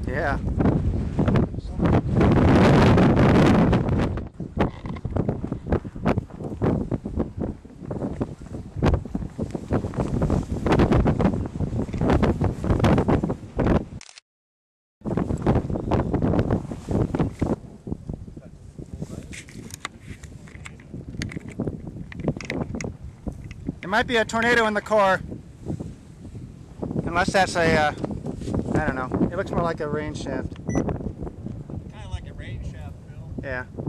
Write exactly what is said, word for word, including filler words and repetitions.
Yeah. There might be a tornado in the core. Unless that's a, uh, I don't know. It looks more like a rain shaft. Kind of like a rain shaft, Bill. Yeah.